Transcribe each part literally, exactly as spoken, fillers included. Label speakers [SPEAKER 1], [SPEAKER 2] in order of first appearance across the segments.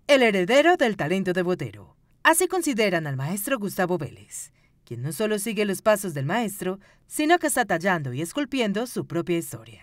[SPEAKER 1] el heredero del talento de Botero. Así consideran al maestro Gustavo Vélez, quien no solo sigue los pasos del maestro, sino que está tallando y esculpiendo su propia historia.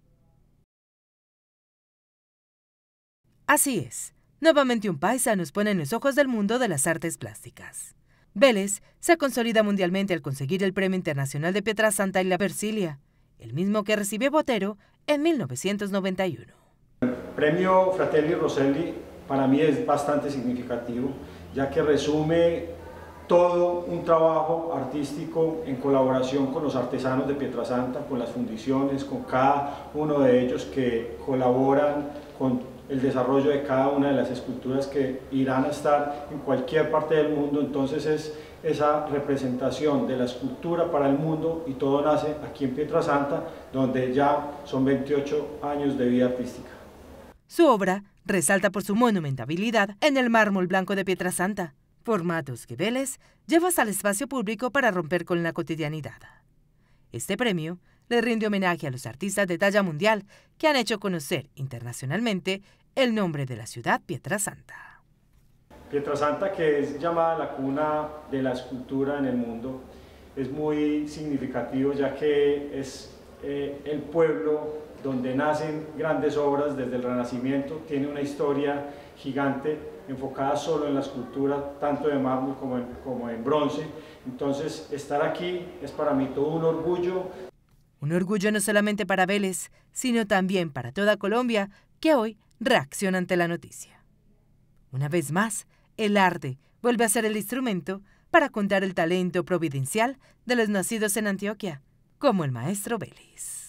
[SPEAKER 1] Así es, nuevamente un paisa nos pone en los ojos del mundo de las artes plásticas. Vélez se consolida mundialmente al conseguir el Premio Internacional de Pietrasanta y la Versilia, el mismo que recibió Botero en mil novecientos noventa y uno.
[SPEAKER 2] El premio Fratelli Rosselli para mí es bastante significativo, ya que resume todo un trabajo artístico en colaboración con los artesanos de Pietrasanta, con las fundiciones, con cada uno de ellos que colaboran con el desarrollo de cada una de las esculturas que irán a estar en cualquier parte del mundo. Entonces es esa representación de la escultura para el mundo, y todo nace aquí en Pietrasanta, donde ya son veintiocho años de vida artística.
[SPEAKER 1] Su obra resalta por su monumentabilidad en el mármol blanco de Pietrasanta, formatos que Vélez lleva hasta el espacio público para romper con la cotidianidad. Este premio le rinde homenaje a los artistas de talla mundial que han hecho conocer internacionalmente el nombre de la ciudad Pietrasanta.
[SPEAKER 2] Pietrasanta, que es llamada la cuna de la escultura en el mundo, es muy significativo, ya que es eh, el pueblo donde nacen grandes obras desde el Renacimiento. Tiene una historia gigante enfocada solo en la escultura, tanto de mármol como en, como en bronce. Entonces, estar aquí es para mí todo un orgullo.
[SPEAKER 1] Un orgullo no solamente para Vélez, sino también para toda Colombia, que hoy reacciona ante la noticia. Una vez más, el arte vuelve a ser el instrumento para contar el talento providencial de los nacidos en Antioquia, como el maestro Vélez.